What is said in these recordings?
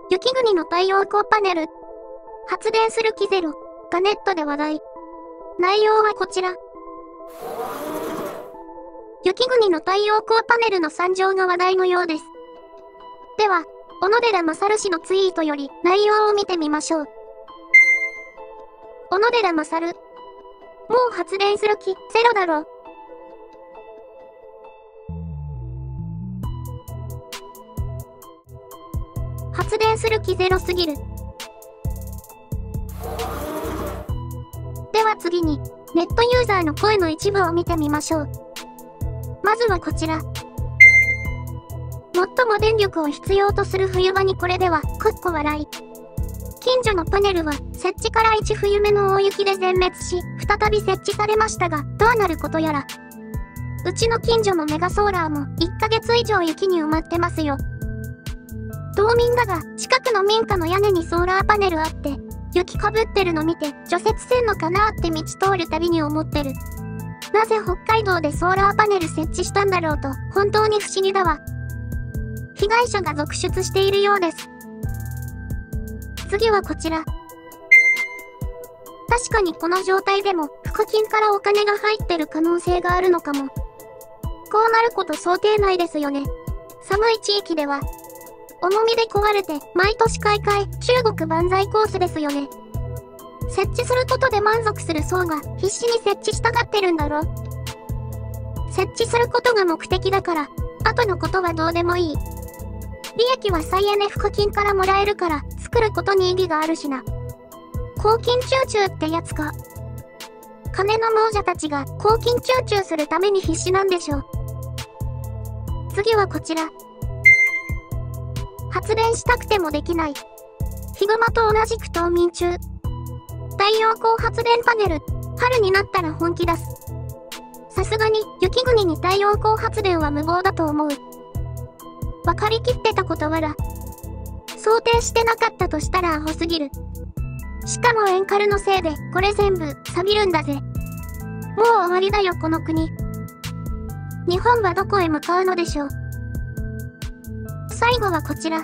雪国の太陽光パネル。発電する気ゼロがネットで話題。内容はこちら。雪国の太陽光パネルの参上が話題のようです。では、小野寺勝氏のツイートより内容を見てみましょう。小野寺勝。もう発電する気ゼロだろ。発電する気ゼロすぎる。では次に、ネットユーザーの声の一部を見てみましょう。まずはこちら。最も電力を必要とする冬場にこれでは、笑い。近所のパネルは、設置から1冬目の大雪で全滅し、再び設置されましたが、どうなることやら。うちの近所のメガソーラーも、1ヶ月以上雪に埋まってますよ。道民だが、近くの民家の屋根にソーラーパネルあって、雪かぶってるの見て、除雪せんのかなーって道通るたびに思ってる。なぜ北海道でソーラーパネル設置したんだろうと、本当に不思議だわ。被害者が続出しているようです。次はこちら。確かにこの状態でも、付近からお金が入ってる可能性があるのかも。こうなること想定内ですよね。寒い地域では、重みで壊れて、毎年買い替え、中国万歳コースですよね。設置することで満足する層が必死に設置したがってるんだろ。設置することが目的だから、後のことはどうでもいい。利益は再エネ付近からもらえるから、作ることに意義があるしな。公金中中ってやつか。金の亡者たちが公金中中するために必死なんでしょう。次はこちら。発電したくてもできない。ヒグマと同じく冬眠中。太陽光発電パネル、春になったら本気出す。さすがに、雪国に太陽光発電は無謀だと思う。分かりきってたことはら。想定してなかったとしたらアホすぎる。しかもエンカルのせいで、これ全部、錆びるんだぜ。もう終わりだよこの国。日本はどこへ向かうのでしょう。最後はこちら。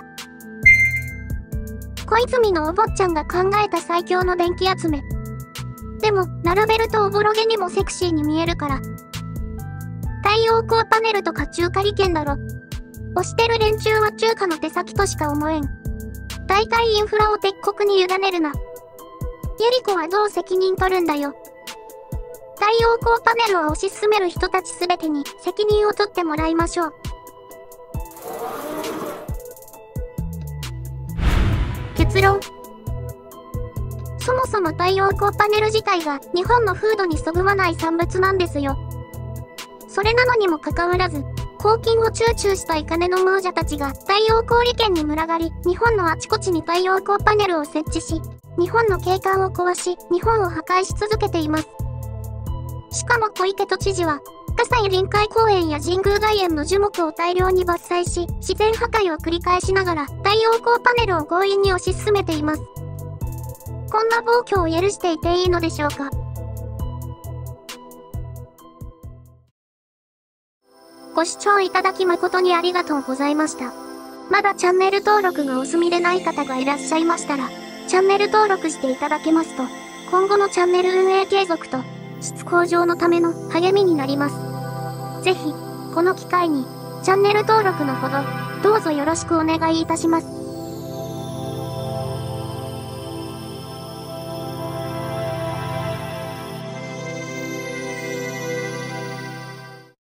小泉のお坊ちゃんが考えた最強の電気集め。でも、並べるとおぼろげにもセクシーに見えるから。太陽光パネルとか中華利権だろ。押してる連中は中華の手先としか思えん。大体インフラを鉄国に委ねるな。ゆり子はどう責任取るんだよ。太陽光パネルを推し進める人たちすべてに責任を取ってもらいましょう。結論。そもそも太陽光パネル自体が日本の風土にそぐわない産物なんですよ。それなのにもかかわらず、公金を集中したい金の亡者たちが太陽光利権に群がり、日本のあちこちに太陽光パネルを設置し、日本の景観を壊し、日本を破壊し続けています。しかも小池都知事は、葛西臨海公園や神宮外苑の樹木を大量に伐採し、自然破壊を繰り返しながら太陽光パネルを強引に推し進めています。こんな暴挙を許していていいのでしょうか。ご視聴いただき誠にありがとうございました。まだチャンネル登録がお済みでない方がいらっしゃいましたら、チャンネル登録していただけますと、今後のチャンネル運営継続と、質向上のための励みになります。ぜひ、この機会に、チャンネル登録のほど、どうぞよろしくお願いいたします。